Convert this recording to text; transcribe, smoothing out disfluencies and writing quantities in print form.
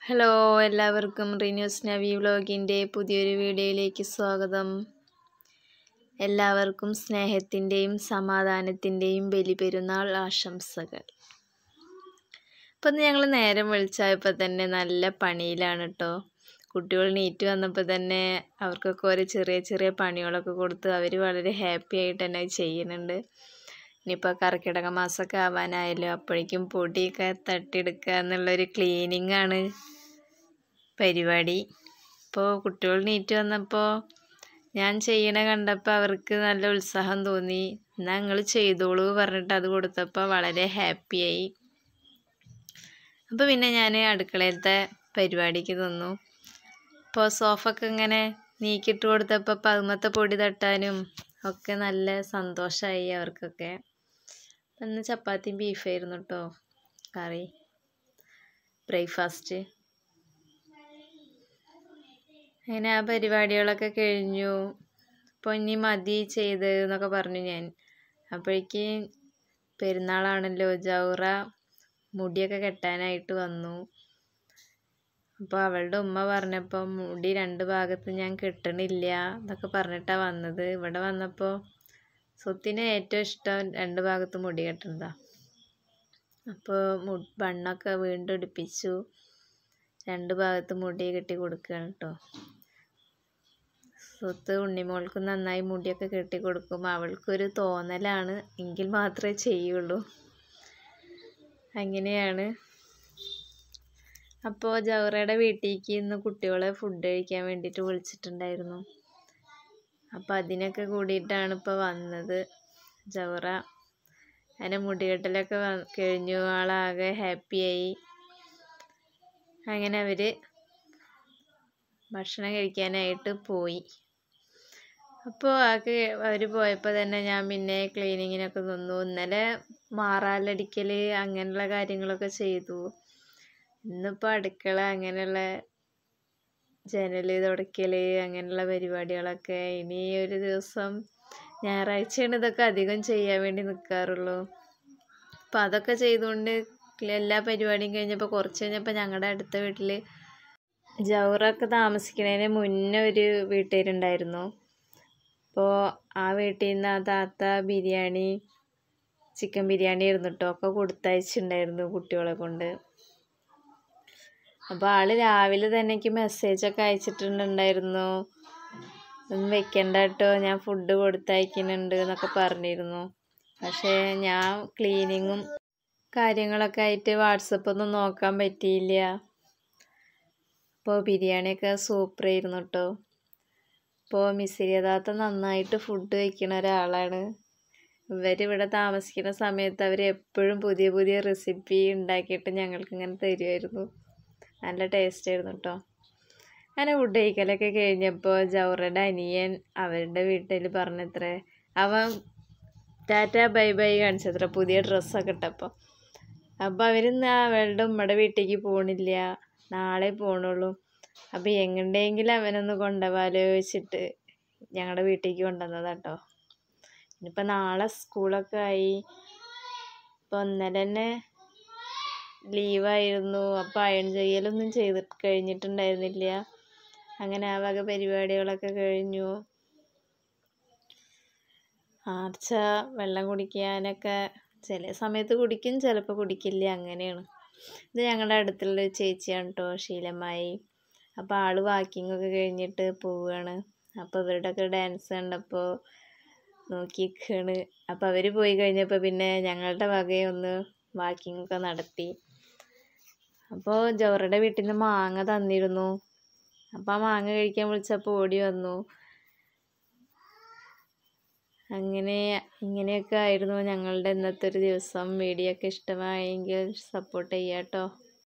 Hello എല്ലാവർക്കും റിന്യൂസ് നവി വ്ലോഗിൻ്റെ പുതിയൊരു വീഡിയോയിലേക്ക് സ്വാഗതം. എല്ലാവർക്കും സ്നേഹത്തിൻ്റെയും സമാധാനത്തിൻ്റെയും ബലിപെരുന്നാൾ ആശംസകൾ. ഇപ്പം ഞങ്ങൾ നേരം വെളിച്ചായപ്പോൾ തന്നെ നല്ല പണിയിലാണ് കേട്ടോ. കുട്ടികൾ നീറ്റ് വന്നപ്പോൾ തന്നെ അവർക്കൊക്കെ ഓരോ ചെറിയ ചെറിയ പണികളൊക്കെ കൊടുത്ത് അവർ വളരെ ഹാപ്പി ആയിട്ട് തന്നെ ചെയ്യുന്നുണ്ട്. ഇനിയിപ്പോൾ കർക്കിടക മാസമൊക്കെ ആവാനായല്ലോ, അപ്പോഴേക്കും പൊടിയൊക്കെ തട്ടിയെടുക്കുക എന്നുള്ളൊരു ക്ലീനിങ് ആണ് പരിപാടി. ഇപ്പോൾ കുട്ടികൾ നീറ്റ് വന്നപ്പോൾ ഞാൻ ചെയ്യണ കണ്ടപ്പോൾ അവർക്ക് നല്ല ഉത്സാഹം തോന്നി. എന്നാൽ നിങ്ങൾ ചെയ്തോളൂ പറഞ്ഞിട്ട് അത് കൊടുത്തപ്പോൾ വളരെ ഹാപ്പിയായി. അപ്പോൾ പിന്നെ ഞാൻ അടുക്കളയിലത്തെ പരിപാടിക്ക് തന്നു. ഇപ്പോൾ സോഫൊക്കെ ഇങ്ങനെ നീക്കിയിട്ട് കൊടുത്തപ്പോൾ പതുമത്തെ പൊടി തട്ടാനും ഒക്കെ നല്ല സന്തോഷമായി അവർക്കൊക്കെ. ഇന്ന് ചപ്പാത്തിയും ബീഫായിരുന്നു കേട്ടോ കറി, ബ്രേക്ക്ഫാസ്റ്റ്. അങ്ങനെ ആ പരിപാടികളൊക്കെ കഴിഞ്ഞു. ഇപ്പോൾ ഇനി മതി ചെയ്ത് എന്നൊക്കെ പറഞ്ഞു ഞാൻ. അപ്പോഴേക്ക് പെരുന്നാളാണല്ലോ, ജൗറ മുടിയൊക്കെ കെട്ടാനായിട്ട് വന്നു. അപ്പോൾ അവളുടെ ഉമ്മ പറഞ്ഞപ്പോൾ മുടി രണ്ട് ഭാഗത്ത് ഞാൻ കെട്ടണില്ല എന്നൊക്കെ പറഞ്ഞിട്ടാണ് വന്നത്. ഇവിടെ വന്നപ്പോൾ സ്വത്തിന് ഏറ്റവും ഇഷ്ടം രണ്ട് ഭാഗത്ത് മുടി കെട്ടുന്നതാണ്. അപ്പോൾ ബണ്ണൊക്കെ വീണ്ടും എടുപ്പിച്ചു, രണ്ട് ഭാഗത്ത് മുടി കെട്ടി കൊടുക്കുകയാണ് കേട്ടോ. സ്വത്ത് ഉണ്ണിമോൾക്ക് നന്നായി മുടിയൊക്കെ കെട്ടി കൊടുക്കും. അവൾക്കൊരു തോന്നലാണ്, എങ്കിൽ മാത്രമേ ചെയ്യുള്ളൂ. അങ്ങനെയാണ്. അപ്പോൾ ജൗറയുടെ വീട്ടിലേക്ക് ഇന്ന് കുട്ടികളെ ഫുഡ് കഴിക്കാൻ വേണ്ടിയിട്ട് വിളിച്ചിട്ടുണ്ടായിരുന്നു. അപ്പോൾ അതിനൊക്കെ കൂടിയിട്ടാണ് ഇപ്പോൾ വന്നത് ജൗറ. അങ്ങനെ മുടികെട്ടലൊക്കെ കഴിഞ്ഞു, ആളാകെ ഹാപ്പിയായി. അങ്ങനെ അവർ ഭക്ഷണം കഴിക്കാനായിട്ട് പോയി. അപ്പോൾ അവർ പോയപ്പോൾ തന്നെ ഞാൻ പിന്നെ ക്ലീനിങ്ങിനൊക്കെ നിന്നു. ഇന്നലെ മാറാലടിക്കൽ അങ്ങനെയുള്ള കാര്യങ്ങളൊക്കെ ചെയ്തു. ഇന്നിപ്പോൾ അടുക്കള അങ്ങനെയുള്ള ജനൽ തുടയ്ക്കൽ അങ്ങനെയുള്ള പരിപാടികളൊക്കെ. ഇനി ഒരു ദിവസം ഞായറാഴ്ചയാണ് ഇതൊക്കെ അധികം ചെയ്യാൻ വേണ്ടി നിൽക്കാറുള്ളൂ. അപ്പോൾ അതൊക്കെ ചെയ്തുകൊണ്ട് എല്ലാ പരിപാടിയും കഴിഞ്ഞപ്പോൾ കുറച്ച് കഴിഞ്ഞപ്പോൾ ഞങ്ങളുടെ അടുത്ത വീട്ടിൽ ജൗറൊക്കെ താമസിക്കുന്നതിന് മുന്നേ ഒരു വീട്ടുകാരുണ്ടായിരുന്നു. അപ്പോൾ ആ വീട്ടിൽ നിന്ന് ആ താത്ത ബിരിയാണി, ചിക്കൻ ബിരിയാണി ആയിരുന്നു കേട്ടോ, ഒക്കെ കൊടുത്തയച്ചിട്ടുണ്ടായിരുന്നു കുട്ടികളെ കൊണ്ട്. അപ്പോൾ ആൾ രാവിലെ തന്നെ എനിക്ക് മെസ്സേജൊക്കെ അയച്ചിട്ടുണ്ടായിരുന്നു, ഒന്നും വെക്കണ്ട കേട്ടോ, ഞാൻ ഫുഡ് കൊടുത്തയക്കുന്നുണ്ട് എന്നൊക്കെ പറഞ്ഞിരുന്നു. പക്ഷേ ഞാൻ ക്ലീനിങ്ങും കാര്യങ്ങളൊക്കെ ആയിട്ട് വാട്സപ്പൊന്നും നോക്കാൻ പറ്റിയില്ല. അപ്പോൾ ബിരിയാണിയൊക്കെ സൂപ്പറായിരുന്നു കേട്ടോ. ഇപ്പോൾ മിസിരിയ താത്ത നന്നായിട്ട് ഫുഡ് വയ്ക്കുന്ന ഒരാളാണ്. ഇവരിവിടെ താമസിക്കുന്ന സമയത്ത് അവർ എപ്പോഴും പുതിയ പുതിയ റെസിപ്പി ഉണ്ടാക്കിയിട്ട് ഞങ്ങൾക്ക് ഇങ്ങനെ തരുമായിരുന്നു. നല്ല ടേസ്റ്റ് ആയിരുന്നു കേട്ടോ. അങ്ങനെ ഫുഡ് കഴിക്കലൊക്കെ കഴിഞ്ഞപ്പോൾ ജൗറയുടെ അനിയൻ അവരുടെ വീട്ടിൽ പറഞ്ഞത്രേ, അവൻ ടാറ്റ ബൈ ബൈ കാണിച്ചത്ര പുതിയ ഡ്രസ്സൊക്കെ ഇട്ടപ്പോൾ. അപ്പോൾ അവരിന്ന് അവളുടെ ഉമ്മയുടെ വീട്ടിലേക്ക് പോകണില്ല, നാളെ പോകണുള്ളൂ. അപ്പോൾ എങ്ങോട്ടെങ്കിലും അവനൊന്ന് കൊണ്ടുപോകാലോ വെച്ചിട്ട് ഞങ്ങളുടെ വീട്ടിലേക്ക് കൊണ്ടുവന്നതാട്ടോ. ഇനിയിപ്പോൾ നാളെ സ്കൂളൊക്കെ ആയി. ഇപ്പോൾ ഇന്നലെ തന്നെ ലീവായിരുന്നു. അപ്പോൾ അയൺ ചെയ്യലൊന്നും കഴിഞ്ഞിട്ടുണ്ടായിരുന്നില്ല. അങ്ങനെ ആ വക പരിപാടികളൊക്കെ കഴിഞ്ഞു. ആർച്ച വെള്ളം കുടിക്കാനൊക്കെ ചില സമയത്ത് കുടിക്കും, ചിലപ്പോൾ കുടിക്കില്ല, അങ്ങനെയാണ്. ഇത് ഞങ്ങളുടെ അടുത്തുള്ള ചേച്ചിയാണ് കേട്ടോ, ശീലമായി. അപ്പോൾ ആൾ വാക്കിങ്ങൊക്കെ കഴിഞ്ഞിട്ട് പോവുകയാണ്. അപ്പോൾ ഇവരുടെയൊക്കെ ഡാൻസ് കണ്ടപ്പോൾ നോക്കിയിരിക്കുകയാണ്. അപ്പോൾ അവർ പോയി കഴിഞ്ഞപ്പോൾ പിന്നെ ഞങ്ങളുടെ വകയൊന്ന് വാക്കിങ്ങൊക്കെ നടത്തി. അപ്പോൾ ജൗറയുടെ വീട്ടിൽ നിന്ന് മാങ്ങ തന്നിരുന്നു. അപ്പോൾ ആ മാങ്ങ കഴിക്കാൻ വിളിച്ചപ്പോൾ ഓടി വന്നു. ഇങ്ങനെയൊക്കെ ആയിരുന്നു ഞങ്ങളുടെ ഇന്നത്തെ ഒരു ദിവസം. വീഡിയോ ഒക്കെ ഇഷ്ടമായെങ്കിൽ സപ്പോർട്ട് ചെയ്യാം കേട്ടോ.